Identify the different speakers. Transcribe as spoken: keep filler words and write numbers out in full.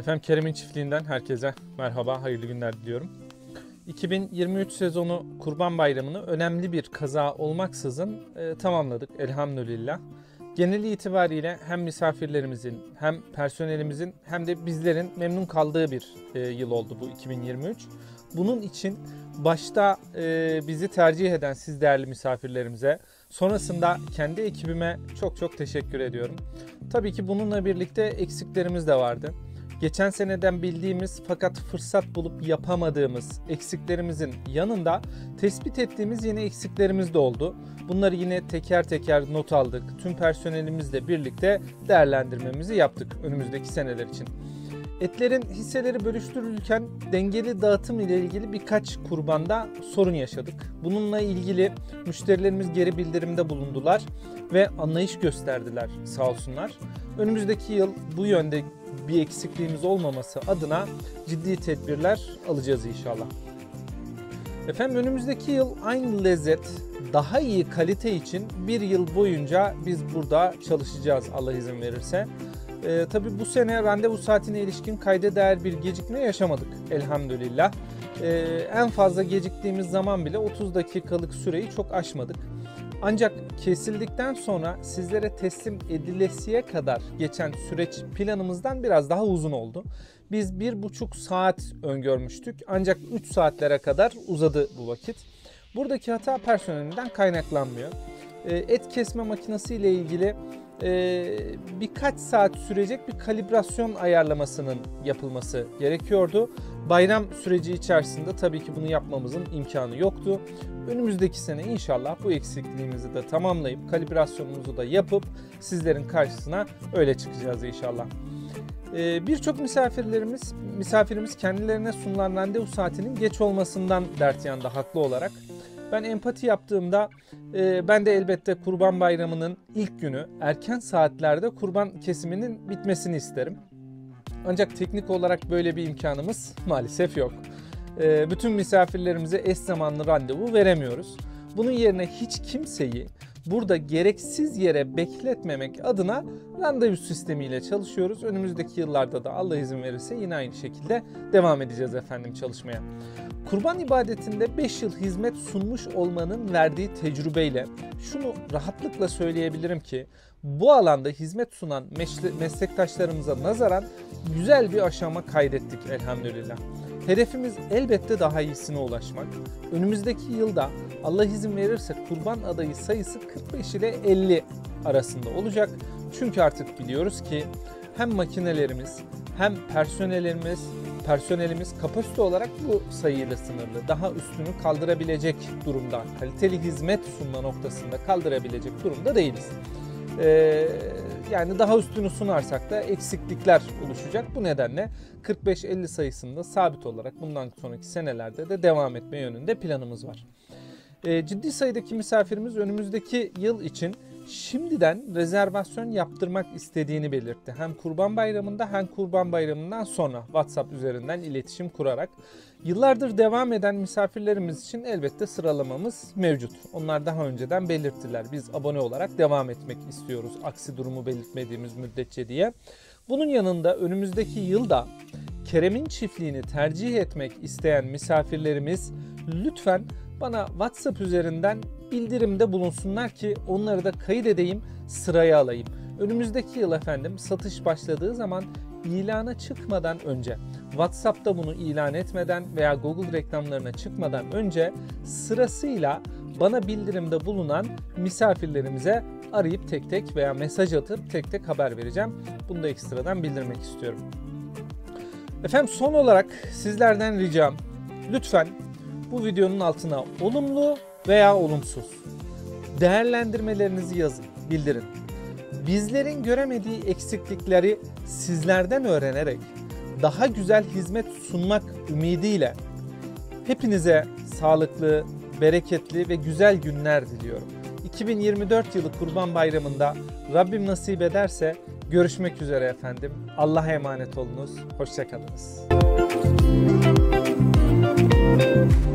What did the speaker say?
Speaker 1: Efendim Kerem'in çiftliğinden herkese merhaba, hayırlı günler diliyorum. iki bin yirmi üç sezonu Kurban Bayramı'nı önemli bir kaza olmaksızın e, tamamladık elhamdülillah. Geneli itibariyle hem misafirlerimizin hem personelimizin hem de bizlerin memnun kaldığı bir e, yıl oldu bu iki bin yirmi üç. Bunun için başta e, bizi tercih eden siz değerli misafirlerimize, sonrasında kendi ekibime çok çok teşekkür ediyorum. Tabii ki bununla birlikte eksiklerimiz de vardı. Geçen seneden bildiğimiz fakat fırsat bulup yapamadığımız eksiklerimizin yanında tespit ettiğimiz yeni eksiklerimiz de oldu. Bunları yine teker teker not aldık. Tüm personelimizle birlikte değerlendirmemizi yaptık önümüzdeki seneler için. Etlerin hisseleri bölüştürülürken dengeli dağıtım ile ilgili birkaç kurbanda sorun yaşadık. Bununla ilgili müşterilerimiz geri bildirimde bulundular ve anlayış gösterdiler sağ olsunlar. Önümüzdeki yıl bu yönde bir eksikliğimiz olmaması adına ciddi tedbirler alacağız inşallah. Efendim önümüzdeki yıl aynı lezzet, daha iyi kalite için bir yıl boyunca biz burada çalışacağız Allah izin verirse. Ee, tabii bu sene randevu saatine ilişkin kayda değer bir gecikme yaşamadık elhamdülillah. Ee, en fazla geciktiğimiz zaman bile otuz dakikalık süreyi çok aşmadık. Ancak kesildikten sonra sizlere teslim edilesiye kadar geçen süreç planımızdan biraz daha uzun oldu. Biz bir buçuk saat öngörmüştük ancak üç saatlere kadar uzadı bu vakit. Buradaki hata personelinden kaynaklanmıyor. Et kesme makinesi ile ilgili birkaç saat sürecek bir kalibrasyon ayarlamasının yapılması gerekiyordu. Bayram süreci içerisinde tabii ki bunu yapmamızın imkanı yoktu. Önümüzdeki sene inşallah bu eksikliğimizi de tamamlayıp kalibrasyonumuzu da yapıp sizlerin karşısına öyle çıkacağız inşallah. Ee, Birçok misafirlerimiz, misafirimiz kendilerine sunulan randevu saatinin geç olmasından dert yandı haklı olarak. Ben empati yaptığımda e, ben de elbette Kurban Bayramı'nın ilk günü erken saatlerde kurban kesiminin bitmesini isterim. Ancak teknik olarak böyle bir imkanımız maalesef yok. E, bütün misafirlerimize eş zamanlı randevu veremiyoruz. Bunun yerine hiç kimseyi burada gereksiz yere bekletmemek adına randevu sistemiyle çalışıyoruz. Önümüzdeki yıllarda da Allah izin verirse yine aynı şekilde devam edeceğiz efendim çalışmaya. Kurban ibadetinde beş yıl hizmet sunmuş olmanın verdiği tecrübeyle şunu rahatlıkla söyleyebilirim ki bu alanda hizmet sunan meslektaşlarımıza nazaran güzel bir aşama kaydettik elhamdülillah. Hedefimiz elbette daha iyisine ulaşmak. Önümüzdeki yılda Allah izin verirse kurban adayı sayısı kırk beş ile elli arasında olacak. Çünkü artık biliyoruz ki hem makinelerimiz hem personelimiz personelimiz kapasite olarak bu sayıyla sınırlı. Daha üstünü kaldırabilecek durumda, kaliteli hizmet sunma noktasında kaldırabilecek durumda değiliz. Ee, yani daha üstünü sunarsak da eksiklikler oluşacak. Bu nedenle kırk beş elli sayısında sabit olarak bundan sonraki senelerde de devam etme yönünde planımız var. Ee, ciddi sayıdaki misafirimiz önümüzdeki yıl için şimdiden rezervasyon yaptırmak istediğini belirtti. Hem Kurban Bayramı'nda hem Kurban Bayramı'ndan sonra WhatsApp üzerinden iletişim kurarak. Yıllardır devam eden misafirlerimiz için elbette sıralamamız mevcut. Onlar daha önceden belirttiler. Biz abone olarak devam etmek istiyoruz. Aksi durumu belirtmediğimiz müddetçe diye. Bunun yanında önümüzdeki yılda Kerem'in çiftliğini tercih etmek isteyen misafirlerimiz lütfen bana WhatsApp üzerinden bildirimde bulunsunlar ki onları da kayıt edeyim, sıraya alayım. Önümüzdeki yıl efendim satış başladığı zaman ilana çıkmadan önce, WhatsApp'ta bunu ilan etmeden veya Google reklamlarına çıkmadan önce sırasıyla bana bildirimde bulunan misafirlerimize arayıp tek tek veya mesaj atıp tek tek haber vereceğim. Bunu da ekstradan bildirmek istiyorum. Efendim son olarak sizlerden ricam lütfen bu videonun altına olumlu veya olumsuz değerlendirmelerinizi yazın, bildirin. Bizlerin göremediği eksiklikleri sizlerden öğrenerek daha güzel hizmet sunmak ümidiyle hepinize sağlıklı, bereketli ve güzel günler diliyorum. iki bin yirmi dört yılı Kurban Bayramı'nda Rabbim nasip ederse görüşmek üzere efendim. Allah'a emanet olunuz. Hoşça kalınız.